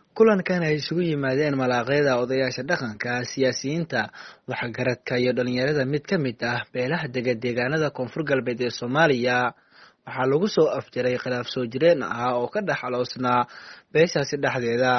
kulankan ay isugu yimaadeen malaaqyada odayaasha dhaqanka siyaasiyiinta waxgaradka iyo dhalinyarada mid ka mid ah beelaha deegaanada koonfur galbeed ee Soomaaliya waxaa lagu soo afjaray khilaaf soo jireen ah oo ka dhaxaloosnaa beeshaasi dhexdeeda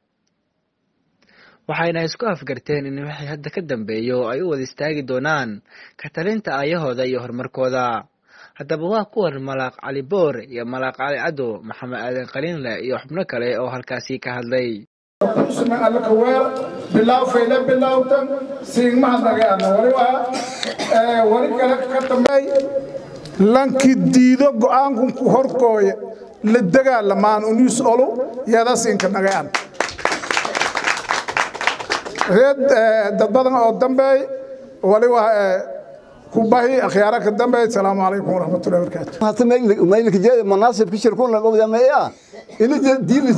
waxayna isku afgarteen in wixii hadda ka dambeeyo ay u wada istaagi doonaan ka talinta ayahooda iyo horumarkooda haddaba waa kuwan malaaq cali boor iyo malaaq cali cado maxamed aadan qaliinle iyo xubno kale oo halkaasi ka hadlay isma alkaweer bilaw feele bilawtan siigmaha nagaana wali kale ka dambeey lanki diido go'aanku ku horkooye la dagaalamaan unis olo yada siinka nagaan reed dad badan oo dambeey wali kubahi akhyaaraka dambe assalamu alaykum wa rahmatullahi wa barakatuh hata maylka jeeda munaasib ka shirkun la qowda meeya ina diilis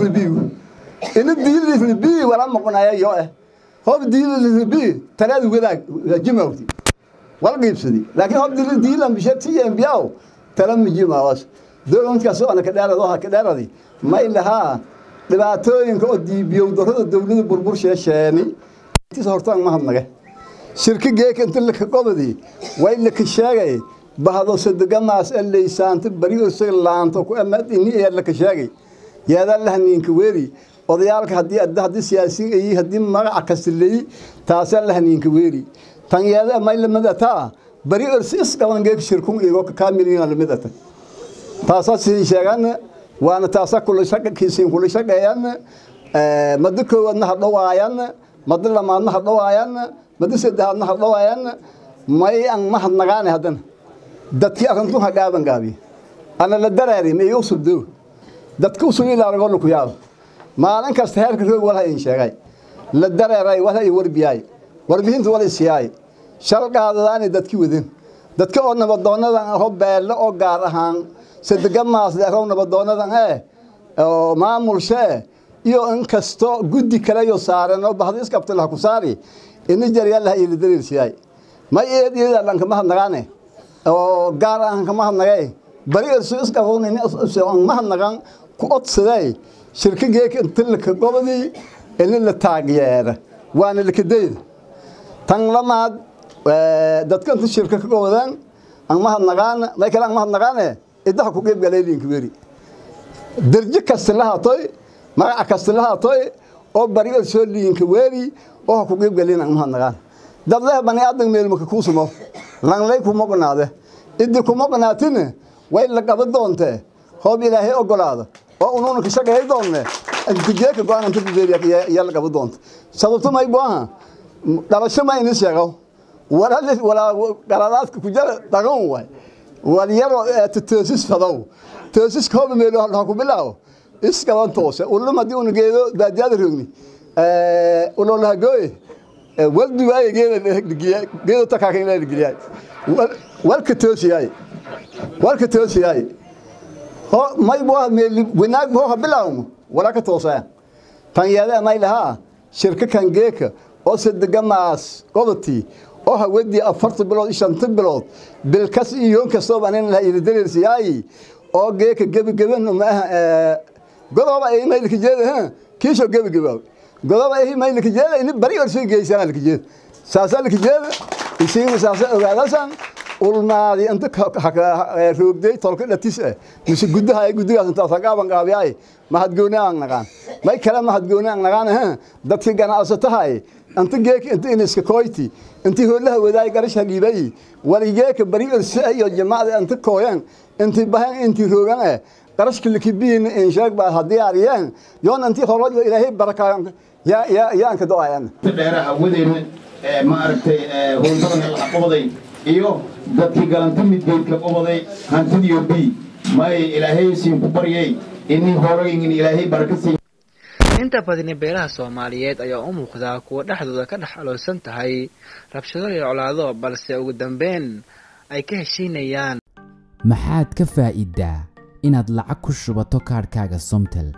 libi wala maqnaya yo hob diilis libi talaad wadaag jimawti wal qeybsadi laakiin hob diilan bishati ambiyaw talam jimawas doonka soo ana ka dheeradi ma ilaha dhibaatooyinka oo diibiyo darada dawladda burbur sheesheeni tis hortaan ma hadnaga shirka geek inta la ka qodadi way la ka sheegay bahado sadegamaas leeysaanta bari oo soo laanto ku amad in ee la ka sheegay yaada lahninka weeri odayaalka hadii siyaasiin ay hadii magac ka silay taas lahninka weeri tan yaada may la madata bari oo sis qaban geek shirkun iyago ka kaamilina la midata taas si sheegan waana taas kullu shaqkiiseen kullu shaqeeyaan madko wadna hadawayaan madla maadna hadawayaan madasadahadna hadawayaan may aan mahadnaqaan hadan dadkii arintu ha gaabi ana la dareeri ma iyo subdo dadku soo ilaalin ku yaab maalin kasta heerka roog wala in sheegay la dareeray wala ay warbihintu wala siyaay shalqaadaan dadkii wadin dadka oo nabadoonada hobbeelo oo gaar ahaan sadegamaas leeyahay nabadoonada oo maamulshe iyo in kasto guddi kale iyo saaran oo bahdi iskabta la ku saari in jariya la ila dariirsiay ma eediyada lanka mahadnaqane oo gaar ahaan ka mahadnaqay bari soo iska hoonay soo mahadnaqan ku odsaday shirkigee inta la ka gobadi in la taageero waana la kadeed tan lamaad dadka inta shirka ka gobadan aan mahadnaqan ma kala mahadnaqane idaha ku qeyb galeelinka weeri darji kaslahaatoy magaca kaslahaatoy oo bari soo liinka weeri oo ku qeyb galina mahadnaqan dad leh bani adag meel ma ku sumo lan lay ku maqnaade idii ku maqnaatina way la qabad doonte hoob ilaahay ogolaado oo unuuna ka shaqeey doonne antigeeka go'aan inta bibeeriya ya la qabad doonte sababtu may baaha dhalasho ma in sheego wala qaradaadka ku jira dagan way wal yaro toosis fadaw toosis koob meel oo ku bilaaw iskaban toose ulama diin geedo baadiyada roogni ulolaha gooy waldi way geedo takaakin la dhigiyay walka toosiyay ho may boo meel wanaag boo bilaaw wala ka toosaa tan yaada may laha shirka kan geeka oo sadegamaas qodati oo hawadi 4 bilood 5 bilood bilkas iyo kasto baan la ila dariirsiyay oo geeka gabagan ma godoba ay may la jeedaa kiisho gabagan godoba ay may la jeedaa in bari oo soo geeysan la jeedaa saasa la jeedaa isii saasa ogaadasan ulmaadi inta roogday tolka dhatis mise gudahaas inta saqaban qaabiyay mahadgoonaan naqaan may kala mahadgoonaan naqaan dadkii ganacsatahay anta geek inta iska kooyti intii hoolaha wadaay garash hagibay waligeeka bari iyo jamaacada anta kooyan intii bahan intii roogan qarashka likibiin in sheeg baa hadii ariyaan yoon intii hore ilaahay barakaan ya anka doayaan dheeraha wadeen ma aragtay howlbadan la qabday iyo dadkii galanta midgeedka qabaday hantidiyo bi may ilaahay siin ku bariyay inii hore in ilaahay barakasi inta badan beelaha Soomaaliyeed ayaa u muuqda kuwa dhaxdooda ka dhaxaloosan tahay rabshado iyo colaado balse ugu dambeyn ay ka heshiinayaan maxaad ka faa'iidaa inaad lacag ku shubato kaarkaaga Somtel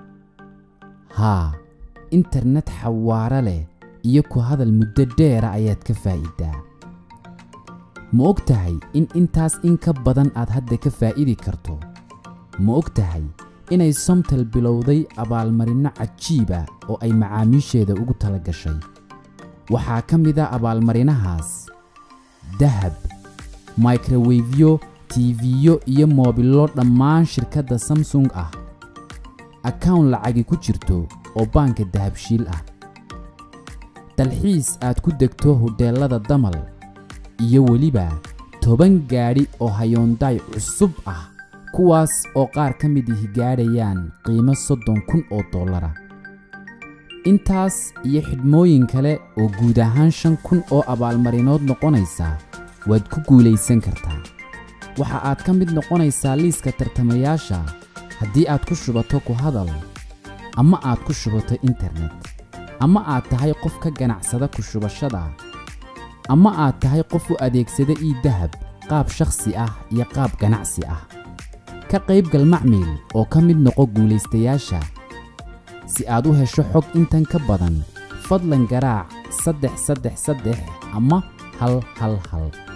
internet xawaare leh iyo ku hadal muddo dheer ayaad ka faa'iidaa ma ogtahay in intaas in ka badan aad hadda ka faa'iidi karto ma ogtahay inay Somtel bilowday abaalmarino cajiib ah oo ay macaamiisheeda ugu tala gashay. waxaa ka mid ah abaalmarinahaas dahab, microwave-yo, TV-yo iyo moobilo dhammaan shirkadda Samsung ah, account lacagi ku jirto oo banka dahabshiil ah, dalxiis aad ku degto hoteelada Damal, iyo weliba 10 gaari oo Hyundai cusub ah kuwaas oo qaar ka mid ah gaadhayaan qiimo $30,000. intaas iyo xidhmooyin kale oo guud ahaan 5,000 oo abaalmarinood noqonaysa waad ku guulaysan kartaa. waxa aad ka mid noqonaysaa liiska tartamayaasha haddii aad ku shubato ku hadal, ama aad ku shubato internet, ama aad tahay qof ka ganacsada ku shubashada, ama aad tahay qof u adeegsada dahab qaab shakhsi ah iyo qaab ganacsi ah. ka qaybgal macmiil oo ka mid noqo guulaystayaasha. si aad u hesho xog intan ka badan, fadlan garaac 333 ama 111.